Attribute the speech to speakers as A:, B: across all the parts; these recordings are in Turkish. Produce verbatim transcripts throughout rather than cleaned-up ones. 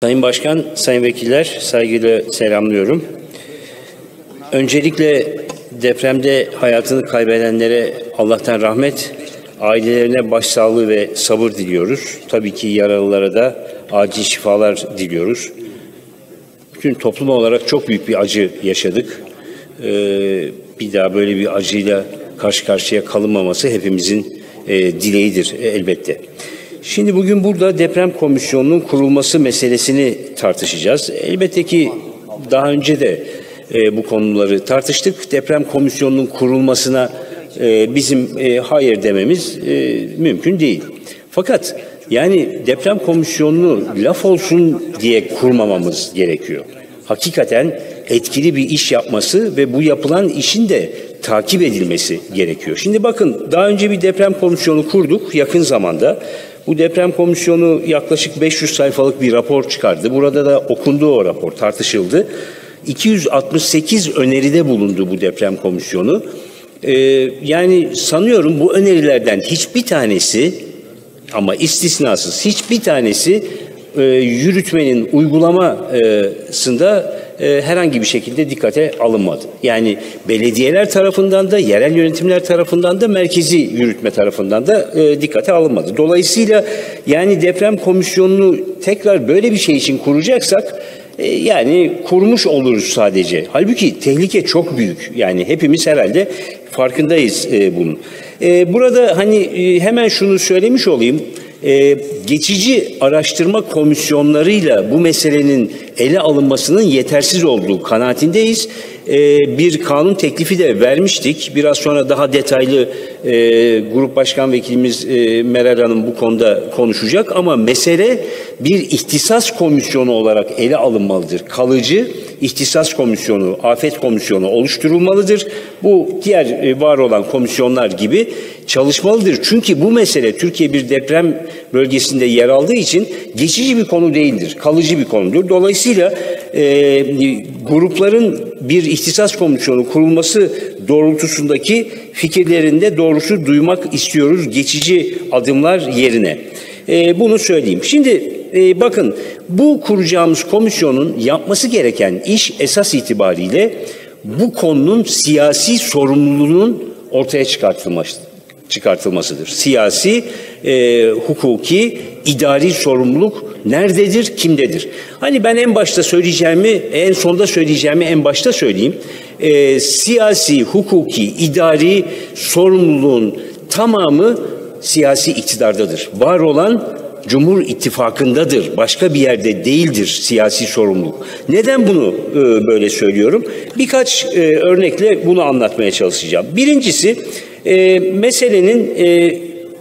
A: Sayın Başkan, sayın vekiller, saygıyla selamlıyorum. Öncelikle depremde hayatını kaybedenlere Allah'tan rahmet, ailelerine başsağlığı ve sabır diliyoruz. Tabii ki yaralılara da acil şifalar diliyoruz. Bütün toplum olarak çok büyük bir acı yaşadık. Ee, bir daha böyle bir acıyla karşı karşıya kalınmaması hepimizin e, dileğidir e, elbette. Şimdi bugün burada deprem komisyonunun kurulması meselesini tartışacağız. Elbette ki daha önce de e, bu konuları tartıştık. Deprem komisyonunun kurulmasına e, bizim e, hayır dememiz e, mümkün değil. Fakat yani deprem komisyonunu laf olsun diye kurmamamız gerekiyor. Hakikaten etkili bir iş yapması ve bu yapılan işin de takip edilmesi gerekiyor. Şimdi bakın, daha önce bir deprem komisyonu kurduk yakın zamanda. Bu deprem komisyonu yaklaşık beş yüz sayfalık bir rapor çıkardı. Burada da okundu o rapor, tartışıldı. iki yüz altmış sekiz öneride bulundu bu deprem komisyonu. Ee, yani sanıyorum bu önerilerden hiçbir tanesi, ama istisnasız hiçbir tanesi e, yürütmenin uygulamasında e, herhangi bir şekilde dikkate alınmadı. Yani belediyeler tarafından da, yerel yönetimler tarafından da, merkezi yürütme tarafından da e, dikkate alınmadı. Dolayısıyla yani deprem komisyonunu tekrar böyle bir şey için kuracaksak e, yani kurmuş oluruz sadece. Halbuki tehlike çok büyük. Yani hepimiz herhalde farkındayız e, bunun. E, burada hani e, hemen şunu söylemiş olayım. Ee, geçici araştırma komisyonlarıyla bu meselenin ele alınmasının yetersiz olduğu kanaatindeyiz. Ee, bir kanun teklifi de vermiştik. Biraz sonra daha detaylı e, Grup Başkan Vekilimiz e, Meral Hanım bu konuda konuşacak. Ama mesele bir ihtisas komisyonu olarak ele alınmalıdır. Kalıcı ihtisas komisyonu, afet komisyonu oluşturulmalıdır. Bu diğer e, var olan komisyonlar gibi çalışmalıdır. Çünkü bu mesele Türkiye bir deprem bölgesinde yer aldığı için geçici bir konu değildir. Kalıcı bir konudur. Dolayısıyla e, grupların bir ihtisas komisyonu kurulması doğrultusundaki fikirlerinde doğrusu duymak istiyoruz geçici adımlar yerine. E, bunu söyleyeyim. Şimdi e, bakın, bu kuracağımız komisyonun yapması gereken iş esas itibariyle bu konunun siyasi sorumluluğunun ortaya çıkartılması. çıkartılmasıdır. Siyasi, e, hukuki, idari sorumluluk nerededir, kimdedir? Hani ben en başta söyleyeceğimi, en sonda söyleyeceğimi en başta söyleyeyim. E, siyasi, hukuki, idari sorumluluğun tamamı siyasi iktidardadır. Var olan Cumhur İttifakı'ndadır. Başka bir yerde değildir siyasi sorumluluk. Neden bunu e, böyle söylüyorum? Birkaç e, örnekle bunu anlatmaya çalışacağım. Birincisi, E, meselenin e,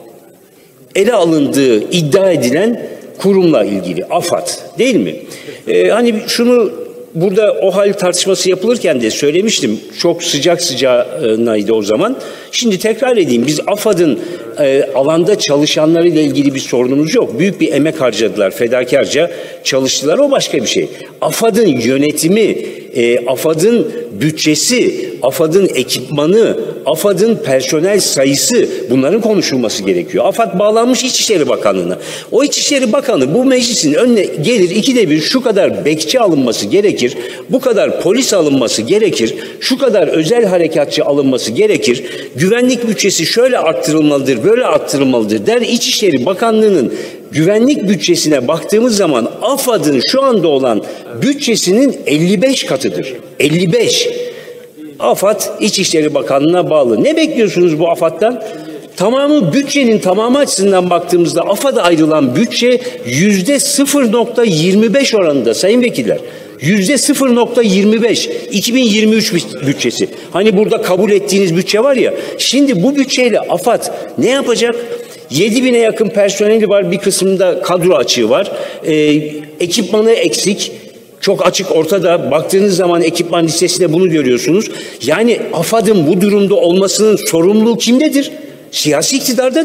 A: ele alındığı iddia edilen kurumla ilgili, AFAD değil mi? E, hani şunu burada o hal tartışması yapılırken de söylemiştim. Çok sıcak sıcağınaydı o zaman. Şimdi tekrar edeyim. Biz AFAD'ın e, alanda çalışanlarıyla ilgili bir sorunumuz yok. Büyük bir emek harcadılar, fedakarca çalıştılar. O başka bir şey. AFAD'ın yönetimi, e, AFAD'ın bütçesi, AFAD'ın ekipmanı, AFAD'ın personel sayısı, bunların konuşulması gerekiyor. AFAD bağlanmış İçişleri Bakanlığı'na. O İçişleri Bakanı bu meclisin önüne gelir, ikide bir şu kadar bekçi alınması gerekir, bu kadar polis alınması gerekir, şu kadar özel harekatçı alınması gerekir, güvenlik bütçesi şöyle arttırılmalıdır, böyle arttırılmalıdır der. İçişleri Bakanlığı'nın güvenlik bütçesine baktığımız zaman AFAD'ın şu anda olan bütçesinin elli beş katıdır. elli beş. AFAD İçişleri Bakanlığı'na bağlı. Ne bekliyorsunuz bu AFAD'dan? Tamamı, bütçenin tamamı açısından baktığımızda AFAD'a ayrılan bütçe yüzde sıfır nokta yirmi beş oranında sayın vekiller. Yüzde sıfır nokta yirmi beş iki bin yirmi üç bütçesi. Hani burada kabul ettiğiniz bütçe var ya, şimdi bu bütçeyle AFAD ne yapacak? yedi bine yakın personeli var, bir kısmında kadro açığı var. Ee, ekipmanı eksik. Çok açık ortada. Baktığınız zaman ekipman listesinde bunu görüyorsunuz. Yani AFAD'ın bu durumda olmasının sorumluluğu kimdedir? Siyasi iktidardadır.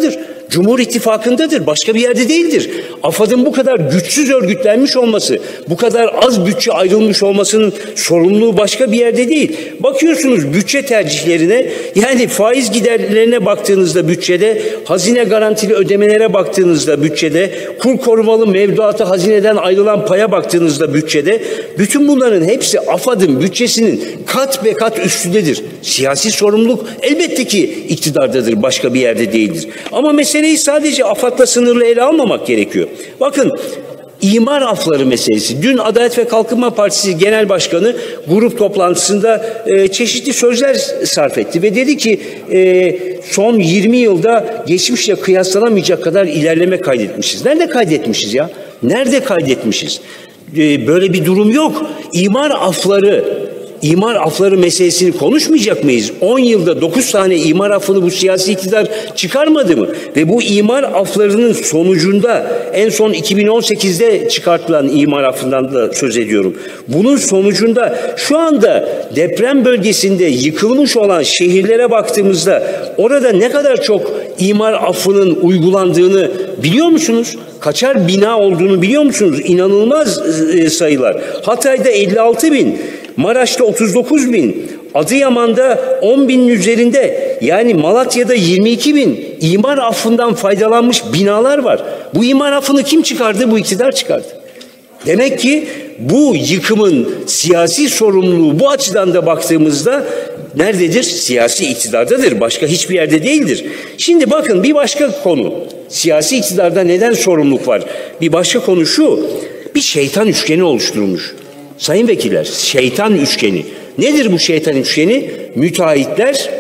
A: Cumhur İttifakı'ndadır, başka bir yerde değildir. AFAD'ın bu kadar güçsüz örgütlenmiş olması, bu kadar az bütçe ayrılmış olmasının sorumluluğu başka bir yerde değil. Bakıyorsunuz bütçe tercihlerine, yani faiz giderlerine baktığınızda bütçede, hazine garantili ödemelere baktığınızda bütçede, kur korumalı mevduata hazineden ayrılan paya baktığınızda bütçede, bütün bunların hepsi AFAD'ın bütçesinin kat be kat üstündedir. Siyasi sorumluluk elbette ki iktidardadır, başka bir yerde değildir. Ama meseleyi sadece AFAD'la sınırlı ele almamak gerekiyor. Bakın, İmar afları meselesi. Dün Adalet ve Kalkınma Partisi Genel Başkanı grup toplantısında e, çeşitli sözler sarf etti ve dedi ki e, son yirmi yılda geçmişle kıyaslanamayacak kadar ilerleme kaydetmişiz. Nerede kaydetmişiz ya? Nerede kaydetmişiz? E, böyle bir durum yok. İmar afları İmar afları meselesini konuşmayacak mıyız? on yılda dokuz tane imar affını bu siyasi iktidar çıkarmadı mı? Ve bu imar aflarının sonucunda, en son iki bin on sekizde çıkartılan imar affından da söz ediyorum. Bunun sonucunda şu anda deprem bölgesinde yıkılmış olan şehirlere baktığımızda orada ne kadar çok imar affının uygulandığını biliyor musunuz? Kaçar bina olduğunu biliyor musunuz? İnanılmaz sayılar. Hatay'da elli altı bin, Maraş'ta otuz dokuz bin, Adıyaman'da on binin üzerinde, yani Malatya'da yirmi iki bin imar affından faydalanmış binalar var. Bu imar affını kim çıkardı? Bu iktidar çıkardı. Demek ki bu yıkımın siyasi sorumluluğu bu açıdan da baktığımızda nerededir? Siyasi iktidardadır. Başka hiçbir yerde değildir. Şimdi bakın, bir başka konu. Siyasi iktidarda neden sorumluluk var? Bir başka konu şu. Bir şeytan üçgeni oluşturulmuş. Sayın vekiller, şeytan üçgeni. Nedir bu şeytan üçgeni? Müteahhitler,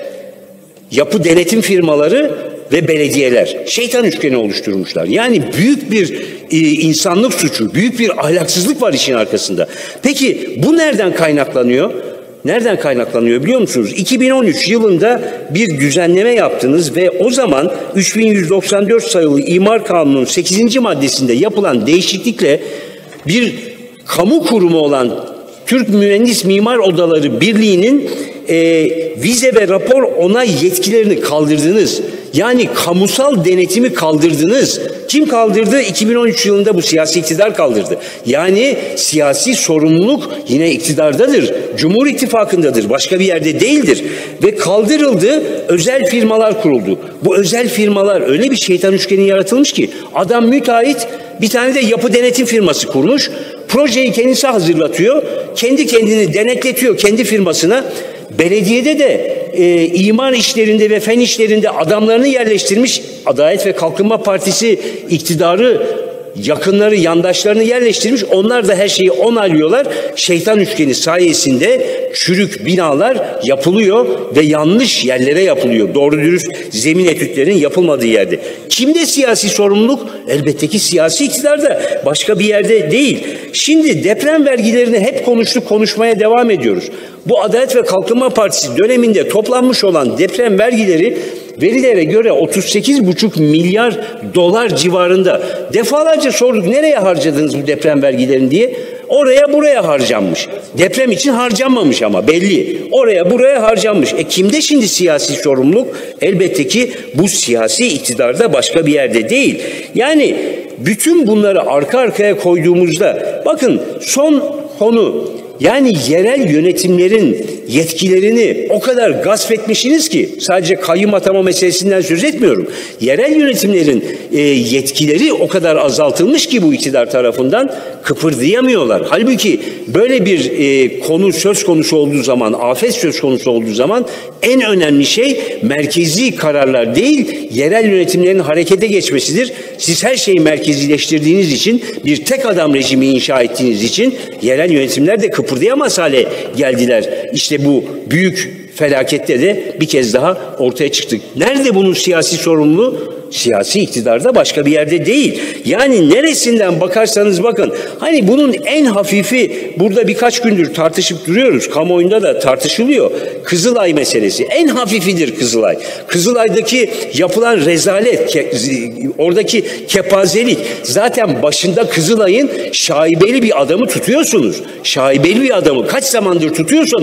A: yapı denetim firmaları ve belediyeler. Şeytan üçgeni oluşturmuşlar. Yani büyük bir e, insanlık suçu, büyük bir ahlaksızlık var işin arkasında. Peki bu nereden kaynaklanıyor? Nereden kaynaklanıyor biliyor musunuz? iki bin on üç yılında bir düzenleme yaptınız ve o zaman üç bin yüz doksan dört sayılı İmar Kanunu'nun sekizinci maddesinde yapılan değişiklikle bir kamu kurumu olan Türk Mühendis Mimar Odaları Birliği'nin e, vize ve rapor onay yetkilerini kaldırdınız. Yani kamusal denetimi kaldırdınız. Kim kaldırdı? iki bin on üç yılında bu siyasi iktidar kaldırdı. Yani siyasi sorumluluk yine iktidardadır. Cumhur İttifakı'ndadır. Başka bir yerde değildir. Ve kaldırıldı. Özel firmalar kuruldu. Bu özel firmalar öyle bir şeytan üçgeni yaratılmış ki adam müteahhit, bir tane de yapı denetim firması kurmuş. Projeyi kendisi hazırlatıyor. Kendi kendini denetletiyor kendi firmasına. Belediyede de e, imar işlerinde ve fen işlerinde adamlarını yerleştirmiş. Adalet ve Kalkınma Partisi iktidarı, yakınları, yandaşlarını yerleştirmiş. Onlar da her şeyi onaylıyorlar. Şeytan üçgeni sayesinde çürük binalar yapılıyor ve yanlış yerlere yapılıyor. Doğru dürüst zemin etütlerinin yapılmadığı yerde. Kimde siyasi sorumluluk? Elbette ki siyasi iktidarda. Başka bir yerde değil. Şimdi deprem vergilerini hep konuştuk, konuşmaya devam ediyoruz. Bu Adalet ve Kalkınma Partisi döneminde toplanmış olan deprem vergileri verilere göre otuz sekiz buçuk milyar dolar civarında. Defalarca sorduk, nereye harcadınız bu deprem vergilerini diye. Oraya buraya harcanmış. Deprem için harcanmamış ama belli. Oraya buraya harcanmış. E kimde şimdi siyasi sorumluluk? Elbette ki bu siyasi iktidarda, başka bir yerde değil. Yani bütün bunları arka arkaya koyduğumuzda bakın, son konu, yani yerel yönetimlerin yetkilerini o kadar gasp etmişsiniz ki, sadece kayyum atama meselesinden söz etmiyorum. Yerel yönetimlerin e, yetkileri o kadar azaltılmış ki bu iktidar tarafından kıpırdayamıyorlar. Halbuki böyle bir e, konu söz konusu olduğu zaman, afet söz konusu olduğu zaman en önemli şey merkezi kararlar değil, yerel yönetimlerin harekete geçmesidir. Siz her şeyi merkezileştirdiğiniz için, bir tek adam rejimi inşa ettiğiniz için yerel yönetimler de kıpırdayamaz hale geldiler. İşte bu büyük felakette de bir kez daha ortaya çıktık. Nerede bunun siyasi sorumluluğu? Siyasi iktidarda, başka bir yerde değil. Yani neresinden bakarsanız bakın, hani bunun en hafifi, burada birkaç gündür tartışıp duruyoruz, kamuoyunda da tartışılıyor. Kızılay meselesi en hafifidir Kızılay. Kızılay'daki yapılan rezalet, ke, oradaki kepazelik, zaten başında Kızılay'ın şaibeli bir adamı tutuyorsunuz. Şaibeli bir adamı kaç zamandır tutuyorsanız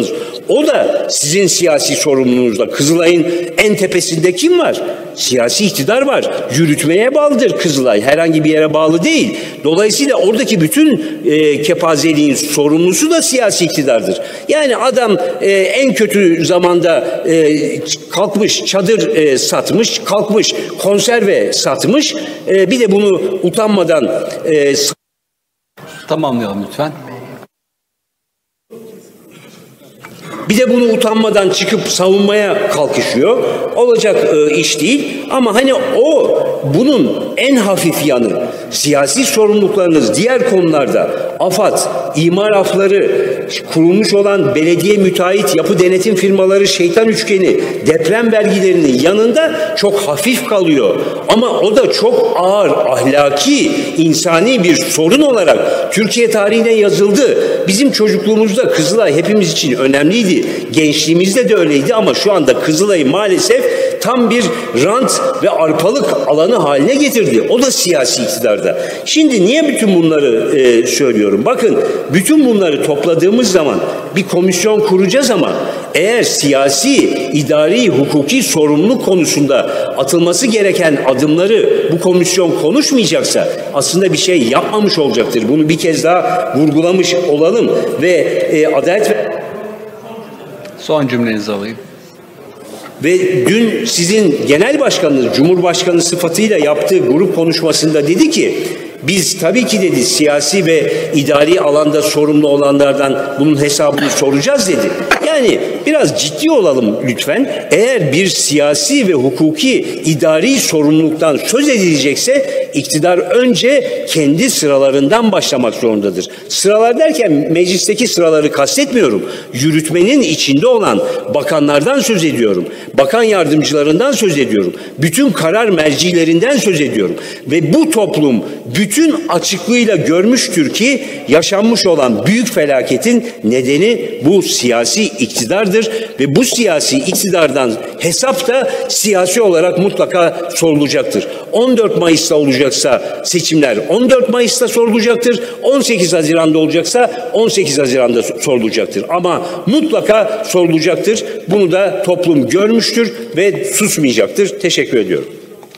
A: O da sizin siyasi sorumluluğunuzda. Kızılay'ın en tepesinde kim var? Siyasi iktidar var. Yürütmeye bağlıdır Kızılay. Herhangi bir yere bağlı değil. Dolayısıyla oradaki bütün e, kepazeliğin sorumlusu da siyasi iktidardır. Yani adam e, en kötü zamanda e, kalkmış çadır e, satmış, kalkmış konserve satmış. E, bir de bunu utanmadan e,
B: tamamlayalım lütfen.
A: Bir de bunu utanmadan çıkıp savunmaya kalkışıyor. Olacak e, iş değil. Ama hani o bunun en hafif yanı siyasi sorumluluklarınız diğer konularda AFAD, imar afları, kurulmuş olan belediye müteahhit yapı denetim firmaları şeytan üçgeni, deprem vergilerinin yanında çok hafif kalıyor. Ama o da çok ağır ahlaki, insani bir sorun olarak Türkiye tarihine yazıldı. Bizim çocukluğumuzda Kızılay hepimiz için önemliydi. Gençliğimizde de öyleydi ama şu anda Kızılay'ı maalesef tam bir rant ve arpalık alanı haline getirdi. O da siyasi iktidarda. Şimdi niye bütün bunları e, söylüyorum? Bakın bütün bunları topladığımız zaman bir komisyon kuracağız ama eğer siyasi, idari, hukuki sorumluluk konusunda atılması gereken adımları bu komisyon konuşmayacaksa aslında bir şey yapmamış olacaktır. Bunu bir kez daha vurgulamış olalım ve e, Adalet ve
B: Son cümlenizi alayım.
A: Ve dün sizin genel başkanınız, Cumhurbaşkanı sıfatıyla yaptığı grup konuşmasında dedi ki, biz tabii ki dedi siyasi ve idari alanda sorumlu olanlardan bunun hesabını soracağız dedi. Yani biraz ciddi olalım lütfen. Eğer bir siyasi ve hukuki idari sorumluluktan söz edilecekse iktidar önce kendi sıralarından başlamak zorundadır. Sıralar derken meclisteki sıraları kastetmiyorum. Yürütmenin içinde olan bakanlardan söz ediyorum. Bakan yardımcılarından söz ediyorum. Bütün karar mercilerinden söz ediyorum. Ve bu toplum bütün açıklığıyla görmüştür ki yaşanmış olan büyük felaketin nedeni bu siyasi iktidardır ve bu siyasi iktidardan hesap da siyasi olarak mutlaka sorulacaktır. on dört Mayıs'ta olacaksa seçimler on dört Mayıs'ta sorulacaktır. on sekiz Haziran'da olacaksa on sekiz Haziran'da sorulacaktır. Ama mutlaka sorulacaktır. Bunu da toplum görmüştür ve susmayacaktır. Teşekkür ediyorum.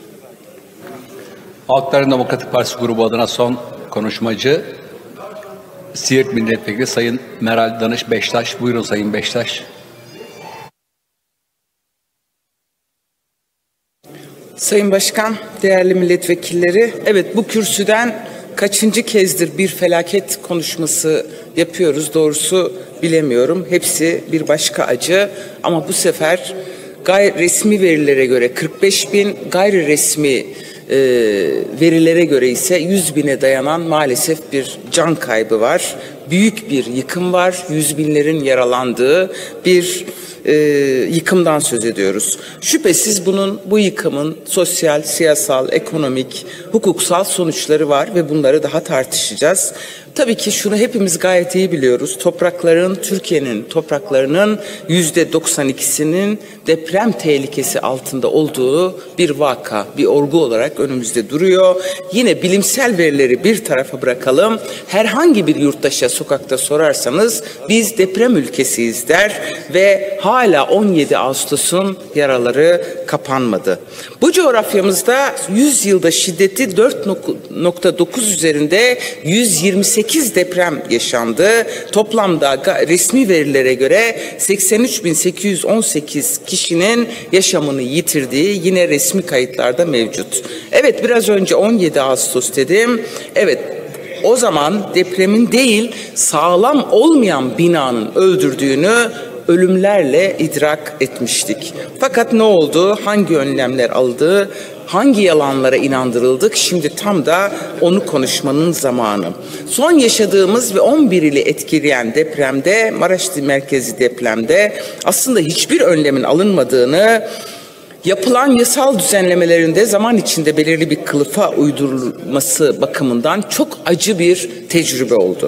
B: Halkların Demokratik Partisi grubu adına son konuşmacı Siirt Milletvekili Sayın Meral Danış Beştaş. Buyurun Sayın Beştaş.
C: Sayın Başkan, değerli milletvekilleri, evet bu kürsüden kaçıncı kezdir bir felaket konuşması yapıyoruz doğrusu bilemiyorum. Hepsi bir başka acı ama bu sefer gayri resmi verilere göre kırk beş bin, gayri resmi e, verilere göre ise yüz bine dayanan maalesef bir can kaybı var. Büyük bir yıkım var, yüz binlerin yaralandığı bir e, yıkımdan söz ediyoruz. Şüphesiz bunun, bu yıkımın sosyal, siyasal, ekonomik, hukuksal sonuçları var ve bunları daha tartışacağız. Tabii ki şunu hepimiz gayet iyi biliyoruz. Toprakların, Türkiye'nin topraklarının yüzde doksan ikisinin deprem tehlikesi altında olduğu bir vaka, bir olgu olarak önümüzde duruyor. Yine bilimsel verileri bir tarafa bırakalım. Herhangi bir yurttaşa sokakta sorarsanız biz deprem ülkesiyiz der ve hala on yedi Ağustos'un yaraları kapanmadı. Bu coğrafyamızda yüz yılda şiddeti dört nokta dokuz üzerinde yüz yirmi sekiz deprem yaşandı. Toplamda resmi verilere göre seksen üç bin sekiz yüz on sekiz kişinin yaşamını yitirdiği yine resmi kayıtlarda mevcut. Evet, biraz önce on yedi Ağustos dedim. Evet, o zaman depremin değil sağlam olmayan binanın öldürdüğünü ölümlerle idrak etmiştik. Fakat ne oldu? Hangi önlemler aldı? Hangi yalanlara inandırıldık? Şimdi tam da onu konuşmanın zamanı. Son yaşadığımız ve on bir ili etkileyen depremde, Maraş merkezi depremde aslında hiçbir önlemin alınmadığını, yapılan yasal düzenlemelerinde zaman içinde belirli bir kılıfa uydurulması bakımından çok acı bir tecrübe oldu.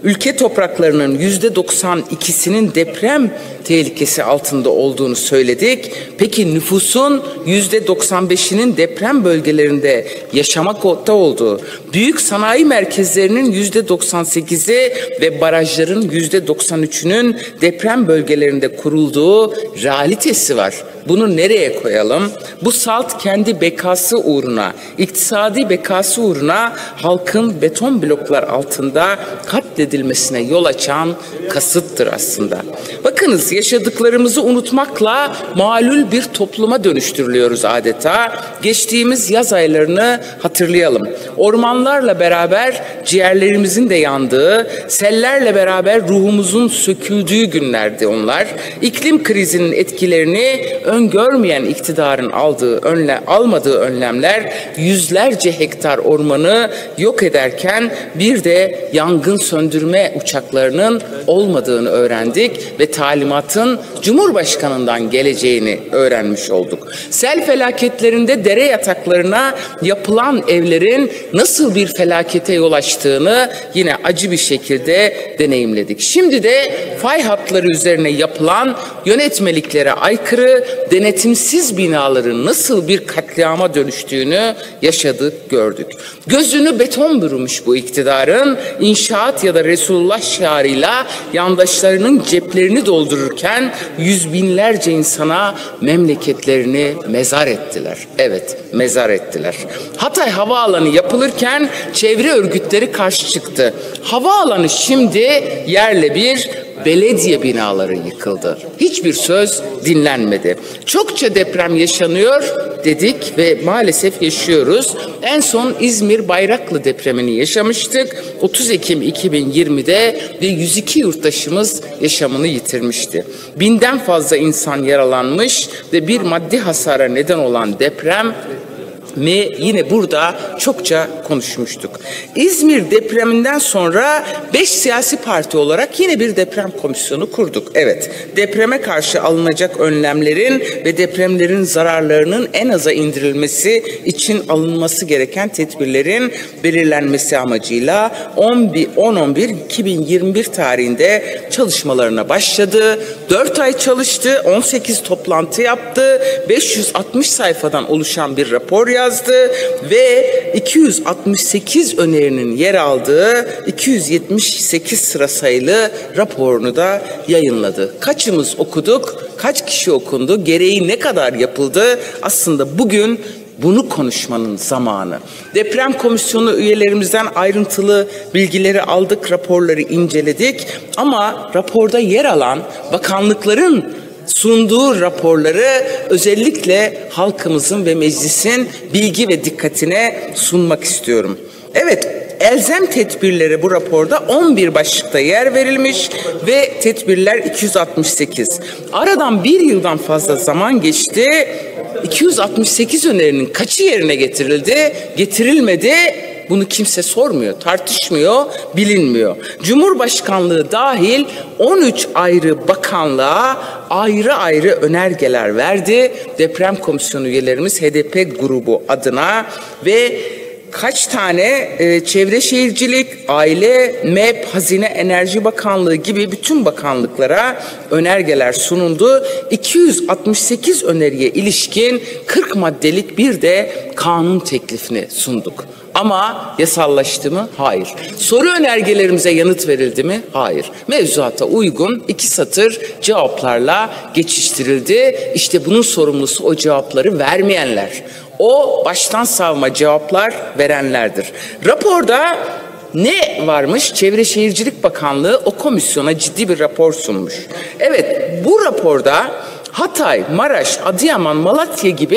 C: Ülke topraklarının yüzde doksan ikisinin deprem tehlikesi altında olduğunu söyledik. Peki nüfusun yüzde doksan beşinin deprem bölgelerinde yaşamakta olduğu, büyük sanayi merkezlerinin yüzde doksan sekizi ve barajların yüzde doksan üçünün deprem bölgelerinde kurulduğu realitesi var. Bunu nereye koyalım? Bu salt kendi bekası uğruna, iktisadi bekası uğruna halkın beton bloklar altında katledilmesine yol açan kasıttır aslında. Bakınız, yaşadıklarımızı unutmakla malul bir topluma dönüştürülüyoruz adeta. Geçtiğimiz yaz aylarını hatırlayalım. Ormanlarla beraber ciğerlerimizin de yandığı, sellerle beraber ruhumuzun söküldüğü günlerdi onlar. İklim krizinin etkilerini öngörmeyen iktidarın aldığı önle, almadığı önlemler yüzlerce hektar ormanı yok ederken bir de yangın söndürme uçaklarının olmadığını öğrendik ve talimatın Cumhurbaşkanı'ndan geleceğini öğrenmiş olduk. Sel felaketlerinde dere yataklarına yapılan evlerin nasıl bir felakete yol açtığını yine acı bir şekilde deneyimledik. Şimdi de fay hatları üzerine yapılan yönetmeliklere aykırı denetimsiz binaların nasıl bir katliama dönüştüğünü yaşadık, gördük. Gözünü beton bürümüş bu iktidarın inşaat ya da Resulullah şiarıyla yandaşlarının ceplerini doldururken yüz binlerce insana memleketlerini mezar ettiler. Evet, mezar ettiler. Hatay Havaalanı yapılırken çevre örgütleri karşı çıktı. Havaalanı şimdi yerle bir, belediye binaları yıkıldı. Hiçbir söz dinlenmedi. Çokça deprem yaşanıyor dedik ve maalesef yaşıyoruz. En son İzmir Bayraklı depremini yaşamıştık. otuz Ekim iki bin yirmide ve yüz iki yurttaşımız yaşamını yitirmişti. Binden fazla insan yaralanmış ve bir maddi hasara neden olan deprem mi yine burada çokça konuşmuştuk. İzmir depreminden sonra beş siyasi parti olarak yine bir deprem komisyonu kurduk. Evet, depreme karşı alınacak önlemlerin ve depremlerin zararlarının en aza indirilmesi için alınması gereken tedbirlerin belirlenmesi amacıyla on on bir iki bin yirmi bir tarihinde çalışmalarına başladı. dört ay çalıştı, on sekiz toplantı yaptı, beş yüz altmış sayfadan oluşan bir rapor yazdı. yazdı ve iki yüz altmış sekiz önerinin yer aldığı iki yüz yetmiş sekiz sıra sayılı raporunu da yayınladı. Kaçımız okuduk, kaç kişi okundu, gereği ne kadar yapıldı? Aslında bugün bunu konuşmanın zamanı. Deprem komisyonu üyelerimizden ayrıntılı bilgileri aldık, raporları inceledik ama raporda yer alan bakanlıkların sunduğu raporları özellikle halkımızın ve meclisin bilgi ve dikkatine sunmak istiyorum. Evet, elzem tedbirleri bu raporda on bir başlıkta yer verilmiş ve tedbirler iki yüz altmış sekiz. Aradan bir yıldan fazla zaman geçti. iki yüz altmış sekiz önerinin kaçı yerine getirildi, getirilmedi? Bunu kimse sormuyor, tartışmıyor, bilinmiyor. Cumhurbaşkanlığı dahil on üç ayrı bakanlığa ayrı ayrı önergeler verdi. Deprem komisyonu üyelerimiz H D P grubu adına ve kaç tane e, Çevre Şehircilik, Aile, M E P, Hazine Enerji Bakanlığı gibi bütün bakanlıklara önergeler sunuldu. iki yüz altmış sekiz öneriye ilişkin kırk maddelik bir de kanun teklifini sunduk. Ama yasallaştı mı? Hayır. Soru önergelerimize yanıt verildi mi? Hayır. Mevzuata uygun iki satır cevaplarla geçiştirildi. İşte bunun sorumlusu o cevapları vermeyenler. O baştan savma cevaplar verenlerdir. Raporda ne varmış? Çevre Şehircilik Bakanlığı o komisyona ciddi bir rapor sunmuş. Evet, bu raporda Hatay, Maraş, Adıyaman, Malatya gibi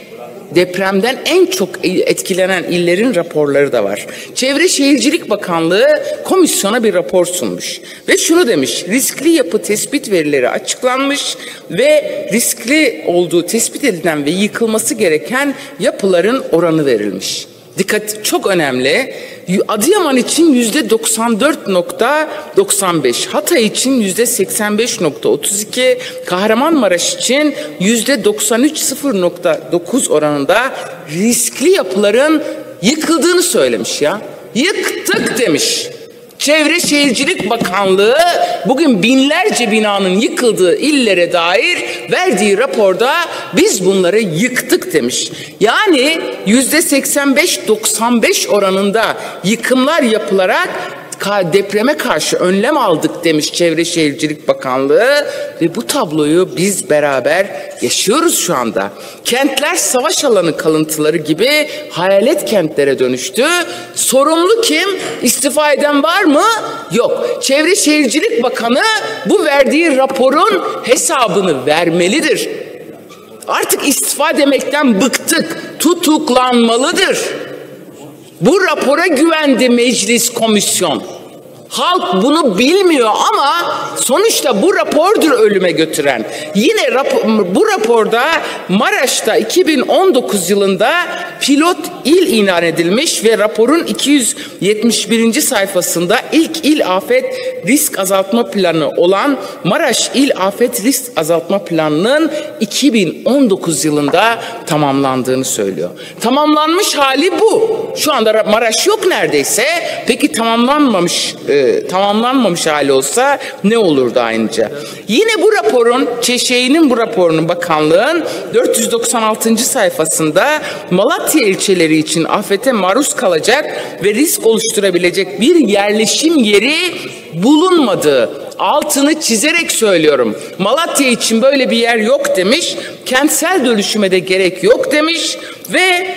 C: depremden en çok etkilenen illerin raporları da var. Çevre Şehircilik Bakanlığı komisyona bir rapor sunmuş ve şunu demiş: riskli yapı tespit verileri açıklanmış ve riskli olduğu tespit edilen ve yıkılması gereken yapıların oranı verilmiş. Dikkat çok önemli. Adıyaman için yüzde doksan dört nokta doksan beş, Hatay için yüzde seksen beş nokta otuz iki, Kahramanmaraş için yüzde doksan üç nokta dokuz oranında riskli yapıların yıkıldığını söylemiş ya. Yıktık demiş. Çevre Şehircilik Bakanlığı bugün binlerce binanın yıkıldığı illere dair verdiği raporda biz bunları yıktık demiş. Yani yüzde seksen beş doksan beş oranında yıkımlar yapılarak depreme karşı önlem aldık demiş Çevre Şehircilik Bakanlığı ve bu tabloyu biz beraber yaşıyoruz şu anda. Kentler savaş alanı kalıntıları gibi hayalet kentlere dönüştü. Sorumlu kim? İstifa eden var mı? Yok. Çevre Şehircilik Bakanı bu verdiği raporun hesabını vermelidir. Artık istifa demekten bıktık. Tutuklanmalıdır. Bu rapora güvendi meclis, komisyon. Halk bunu bilmiyor ama sonuçta bu rapordur ölüme götüren. Yine rapor, bu raporda Maraş'ta iki bin on dokuz yılında pilot il ilan edilmiş ve raporun iki yüz yetmiş birinci sayfasında ilk il afet risk azaltma planı olan Maraş İl Afet Risk Azaltma Planı'nın iki bin on dokuz yılında tamamlandığını söylüyor. Tamamlanmış hali bu. Şu anda Maraş yok neredeyse. Peki tamamlanmamış e, tamamlanmamış hali olsa ne olurdu ayrıca? Yine bu raporun, ÇŞİ'nin bu raporunun, bakanlığın dört yüz doksan altıncı sayfasında Malatya ilçeleri için afete maruz kalacak ve risk oluşturabilecek bir yerleşim yeri bulunmadığı, altını çizerek söylüyorum. Malatya için böyle bir yer yok demiş. Kentsel dönüşüme de gerek yok demiş ve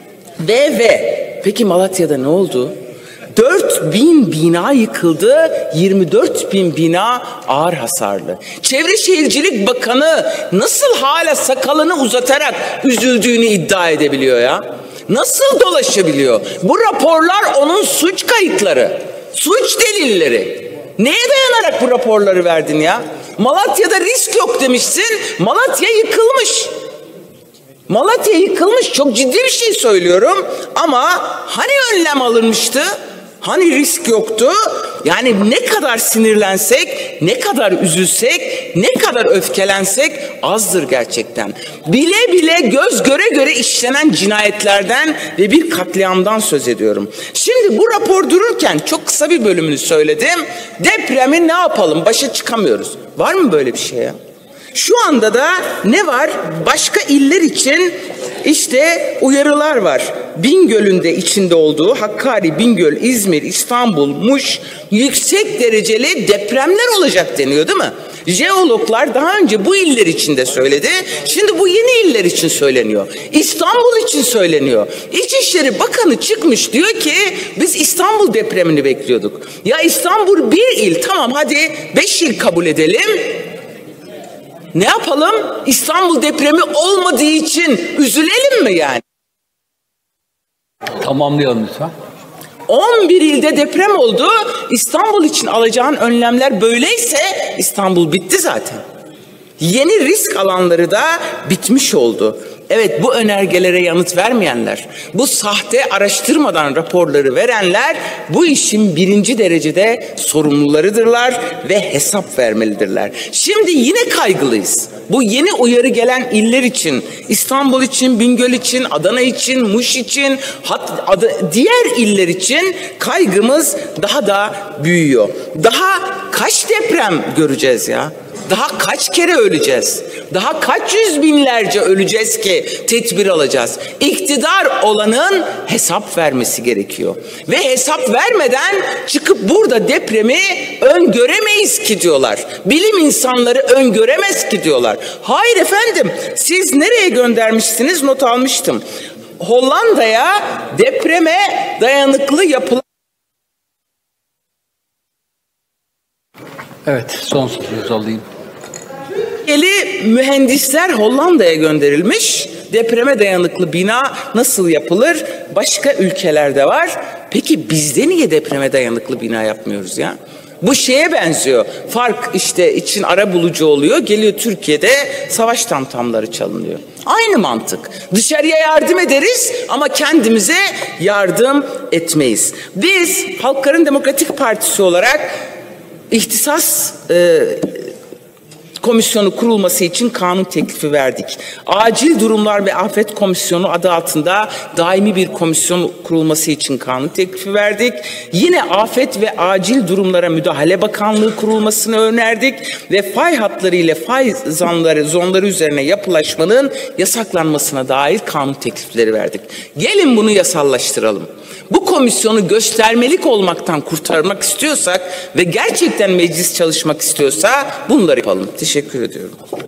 C: ve ve peki Malatya'da ne oldu? dört bin bina yıkıldı, yirmi dört bin bina ağır hasarlı. Çevre Şehircilik Bakanı nasıl hala sakalını uzatarak üzüldüğünü iddia edebiliyor ya? Nasıl dolaşabiliyor? Bu raporlar onun suç kayıtları, suç delilleri. Neye dayanarak bu raporları verdin ya? Malatya'da risk yok demişsin, Malatya yıkılmış. Malatya yıkılmış, çok ciddi bir şey söylüyorum ama hani önlem alınmıştı? Hani risk yoktu? Yani ne kadar sinirlensek, ne kadar üzülsek, ne kadar öfkelensek azdır gerçekten. Bile bile göz göre göre işlenen cinayetlerden ve bir katliamdan söz ediyorum. Şimdi bu rapor dururken çok kısa bir bölümünü söyledim. Depremi ne yapalım? Başa çıkamıyoruz. Var mı böyle bir şey ya? Şu anda da ne var? Başka iller için işte uyarılar var. Bingöl'ün de içinde olduğu Hakkari, Bingöl, İzmir, İstanbul, Muş yüksek dereceli depremler olacak deniyor değil mi? Jeologlar daha önce bu iller için de söyledi. Şimdi bu yeni iller için söyleniyor. İstanbul için söyleniyor. İçişleri Bakanı çıkmış diyor ki biz İstanbul depremini bekliyorduk. Ya İstanbul bir il, tamam hadi beş il kabul edelim. Ne yapalım? İstanbul depremi olmadığı için üzülelim mi yani?
B: Tamamlayalım lütfen.
C: on bir ilde deprem oldu. İstanbul için alacağın önlemler böyleyse İstanbul bitti zaten. Yeni risk alanları da bitmiş oldu. Evet, bu önergelere yanıt vermeyenler, bu sahte araştırmadan raporları verenler bu işin birinci derecede sorumlularıdırlar ve hesap vermelidirler. Şimdi yine kaygılıyız. Bu yeni uyarı gelen iller için, İstanbul için, Bingöl için, Adana için, Muş için, hat, adı, diğer iller için kaygımız daha da büyüyor. Daha kaç deprem göreceğiz ya? Daha kaç kere öleceğiz? Daha kaç yüz binlerce öleceğiz ki tedbir alacağız? İktidar olanın hesap vermesi gerekiyor. Ve hesap vermeden çıkıp burada depremi öngöremeyiz ki diyorlar. Bilim insanları öngöremez ki diyorlar. Hayır efendim, siz nereye göndermişsiniz? Not almıştım. Hollanda'ya depreme dayanıklı yapılan...
B: Evet, son sözünüzü alayım.
C: Türkiye'li mühendisler Hollanda'ya gönderilmiş. Depreme dayanıklı bina nasıl yapılır? Başka ülkelerde var. Peki bizde niye depreme dayanıklı bina yapmıyoruz ya? Bu şeye benziyor. Fark işte için arabulucu oluyor. Geliyor Türkiye'de savaş tamtamları çalınıyor. Aynı mantık. Dışarıya yardım ederiz ama kendimize yardım etmeyiz. Biz Halkların Demokratik Partisi olarak ihtisas e, komisyonu kurulması için kanun teklifi verdik. Acil Durumlar ve Afet Komisyonu adı altında daimi bir komisyon kurulması için kanun teklifi verdik. Yine Afet ve Acil Durumlara Müdahale Bakanlığı kurulmasını önerdik ve fay hatları ile fay zanları, zonları üzerine yapılaşmanın yasaklanmasına dair kanun teklifleri verdik. Gelin bunu yasallaştıralım. Bu komisyonu göstermelik olmaktan kurtarmak istiyorsak ve gerçekten meclis çalışmak istiyorsa bunları yapalım. Teşekkür ediyorum.